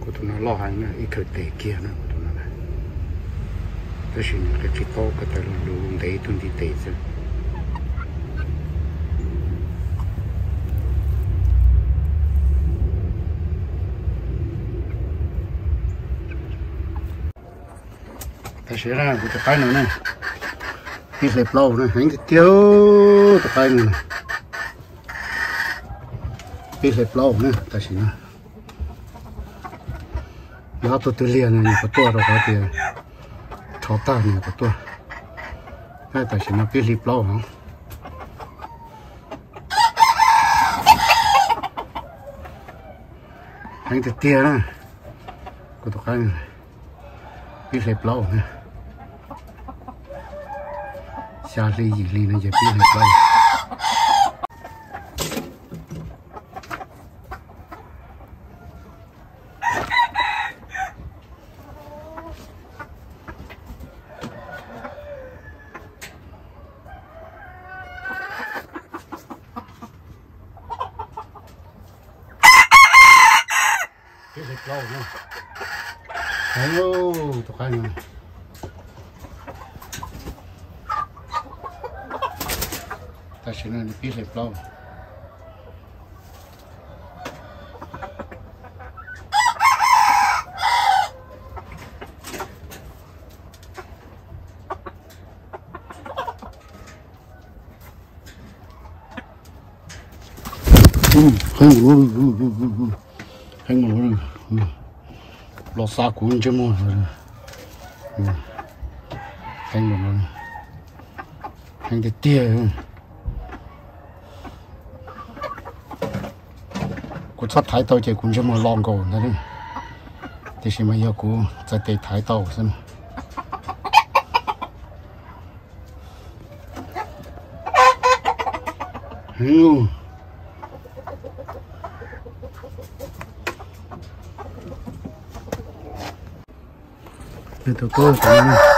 của tụi nó lo hàng nữa ít thời tệ kia nữa của tụi nó này tôi xin cái chỉ có cái tài lượng đủ để tôi đi tệ chứ ta sẽ ra của cái nữa này cái lẹp lâu này hành cái tiêu cái tay này cái lẹp lâu này ta sẽ nó tôi liền này có tua rồi có tiền thọ ta này có tua cái ta sẽ nó cái lẹp lâu hả hành cái tiêu này có tôi cái này cái lẹp lâu này xa ly gì ly nó giờ biết hết rồi biết hết lâu nữa hello tụi cái này ta sẽ nói biết hết lâu hành một lo xa cuốn chứ mua hành một hành cái tia cũng sắp thái tàu chỉ cũng chứ mua long cầu nữa đấy thì xem bây giờ cũng在得thái tàu xem như tụi tôi tụi nó này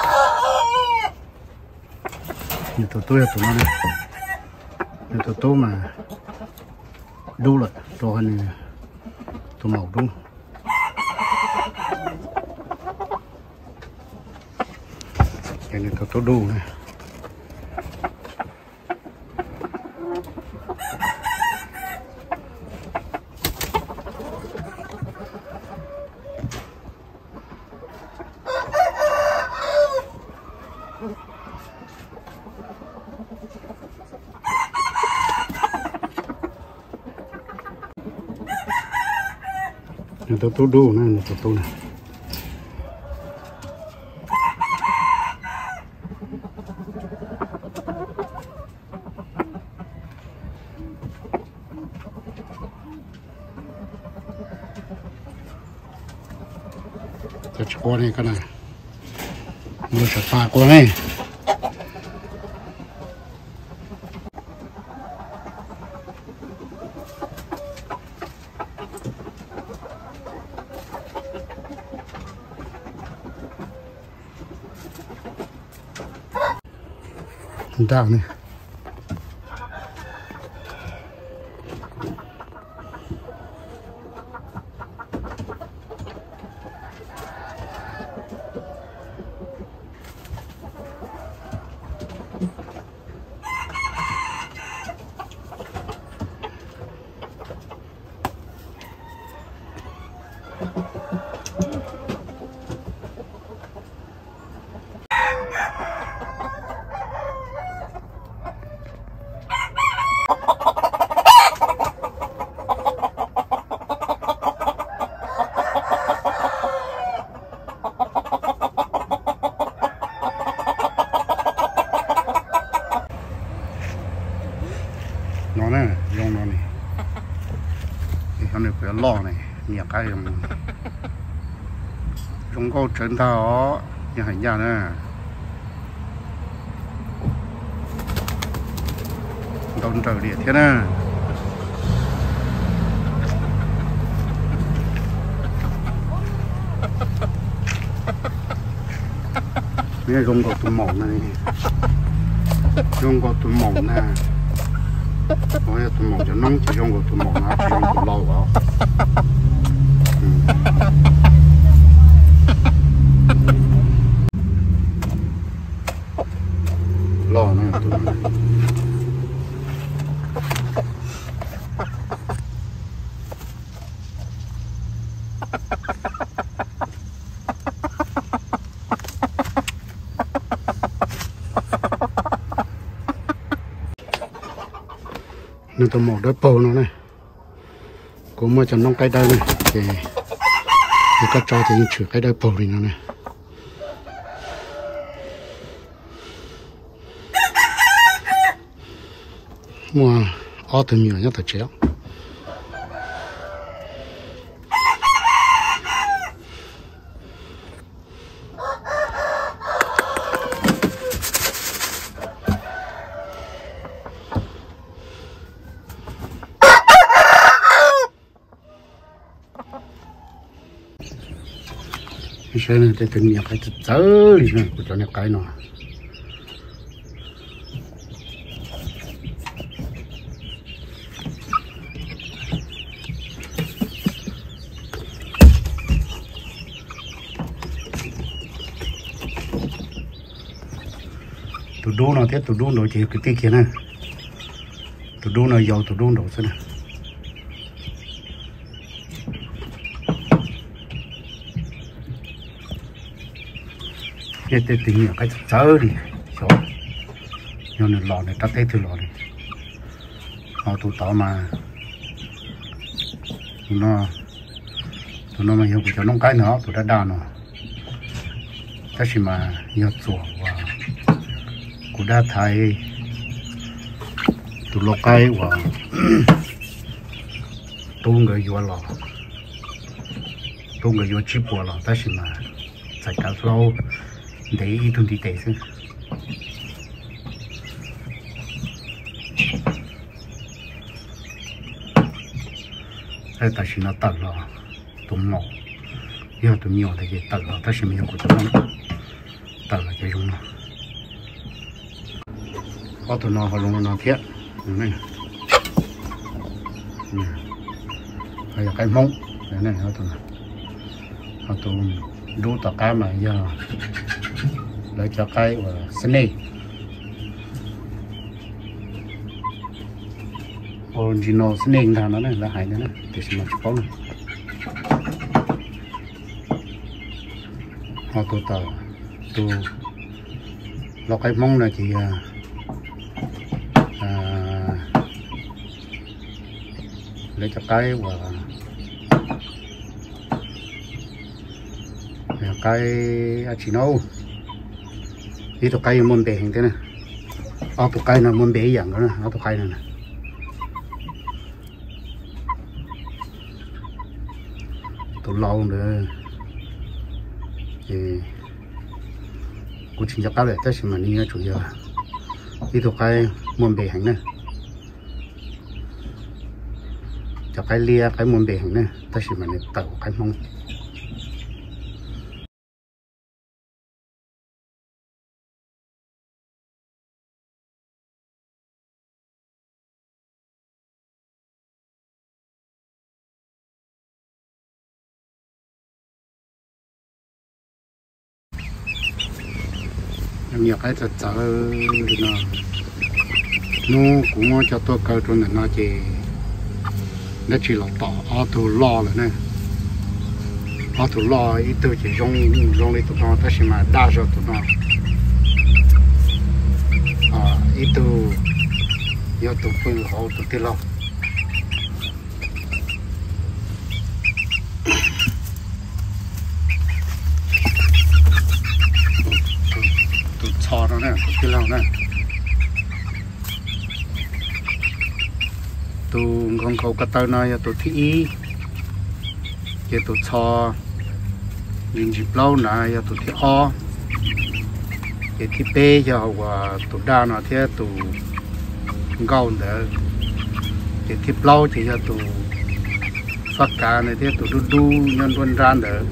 như tụi tôi tụi nó này như tụi tôi mà đu lại rồi này tụi màu đu cái này tụi tôi đu này tụi tôi đu này tụi tôi này cho con này cái này mua cho pha con này đào này nó này dùng nó này thì hắn được cái lò này nhiều cái dùng câu trấn thảo như hành gia nè đông trời địa thế nè nghe dùng có tụi mỏng này dùng có tụi mỏng nè ôi tụi mỏng cho nóng chỉ dùng có tụi mỏng nó chỉ dùng tụi lâu vào nên tôi mổ đất bầu nó này cũng mới cho nông cái đây này thì các trò thì chửi cái đây bầu thì nó này mua ở từ nhiều nhất thật chéo cái này thì từng nhiều cái chớ đi này của cho nó cái nó tụi đu nó thế tụi đu nó chỉ cái tí kia này tụi đu nó giàu tụi đu nó thế này cái tình nhiều cái chớ đi chỗ cho nên lò này tắt hết từ lò này họ tụi tao mà tụi nó mà hiểu cho nó cái nữa tụi đã đa nó tất nhiên mà nhiều chỗ và cũng đã thấy tụi lò cái và tụi người vô lò tụi người vô chip của lò tất nhiên mà chạy cả lâu để ý thông đi tệ chứ tại vì nó tận là tụi mỏ giờ tụi nhiều thì cái tận là tại vì mình của tụi nó tận là cái dùng nó có tụi nó họ luôn nó thiệt này hay là cái mông cái này họ tụi đủ tất cả mà giờ lấy cho cái và snake original snake thằng nó này là hay nữa này để xem mà có này họ tụi tàu tụi nó cái mông này thì lấy cho cái và cái chỉ nấu đi tụi cây muốn bể hình thế này tụi cây là muốn bể dạng đó nè tụi cây này nè tụi lâu nữa thì cũng chỉ cho các loại tất nhiên mà đi chủ yếu đi tụi cây muốn bể hình này cho cái lia cái muốn bể hình này tất nhiên mà để tạo cái mông nhiều cái thật sợ thì nó cũng cho tôi cơ cho nên nó chỉ là tỏ auto lo rồi này auto lo ít tôi chỉ dùng đi tụi nó tất nhiên mà đa số tụi nó ít tôi yêu tụi phụ họ tụi tiêu lo đó nè, cái lòng này, tụi con khâu cắt tao này, tụi thị, cái tụi cho, những dịp lâu này, tụi thị o, cái thị bê giờ và tụi đa nó thế tụi gạo nữa, cái thị lâu thì giờ tụi phát cá này thế tụi đu nhân quân ran nữa,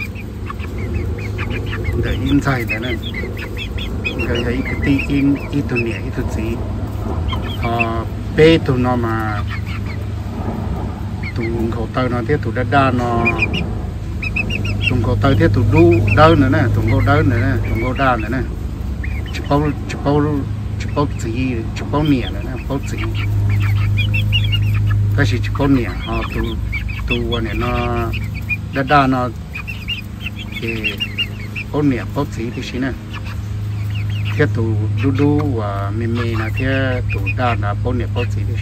để in sai thế này. Cái ấy cái tí in ít tụi nhẹ ít tụi gì bê tụi nó mà tụi khẩu tơ nó thế tụi đa nó tụi khẩu tơ thế tụi đu đơn nữa nè tụi khẩu đơn nữa nè tụi khẩu đa nữa nè chụp bao nhẹ nữa nè bao gì cái gì chụp bao nhẹ tụi này nó đa nó thì bốn nè bốn gì thì xin nè thiết tụ đu đu và mềm là thiết tụ đa là bốn nè bốn gì đi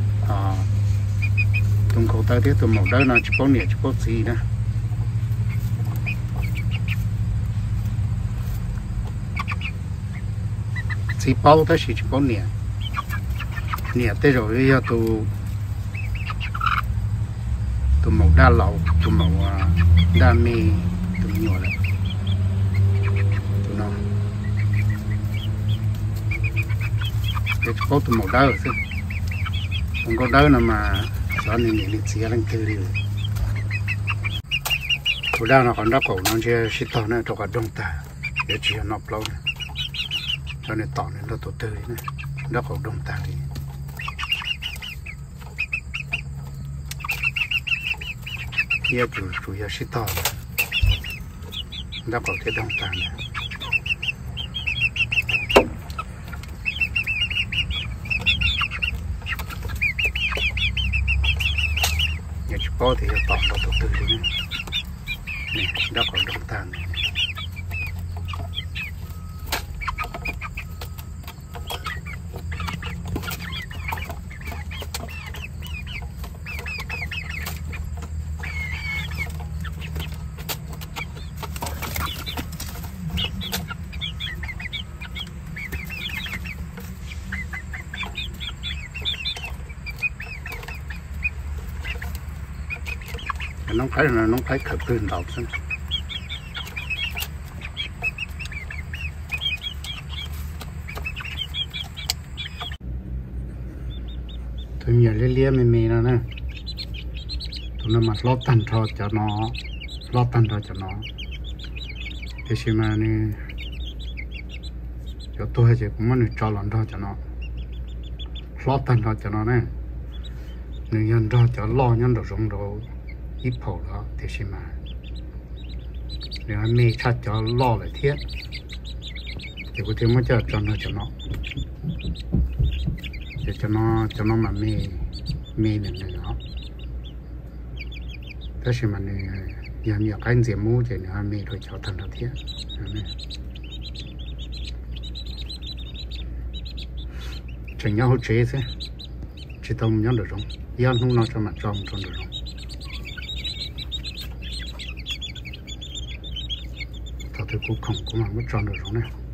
tung khẩu tay thiết tụ màu đó là chỉ bốn nè chỉ bốn gì nè chỉ bao đó chỉ bốn nè nè tới rồi tụ màu đa lẩu tụ màu đa mì tụ nhiều đấy tụ nó cái chỗ tụ màu đa rồi chứ không có đa nào mà cho nên lịch sử lên từ đi tụ đa nó còn đa cổ nó chưa xịt tao nữa cho cả đông ta để chỉ nó lâu nữa cho nên tao nên nó tụ từ này đa cổ đông ta đi giờ chủ yếu là to đã có thể đồng tàn này giờ chỉ có thì tỏng vào tổ tư đấy này đã có đồng tàn này nó phải khởi quyền đầu xem tôi nhớ lia mì nó nè tụi nó mà lót tan cho nó thế chứ mà nè cho tôi chỉ cũng muốn cho lần cho nó lót tan cho nó nè người nhân cho lo nhân đồ rong đồ ít phổ đó thì xem mà nếu anh mê chặt cho lo lại thiết thì có thể mới cho nó để cho nó mà mê này nó thế xem mà làm nhiều cái gì mua thì nếu anh mê rồi cho thành nó thiết chẳng nhau hỗ trợ thế chỉ tông nhau được không dân không nói cho mặt trong được không thì cũng không có mà mất tròn được rồi này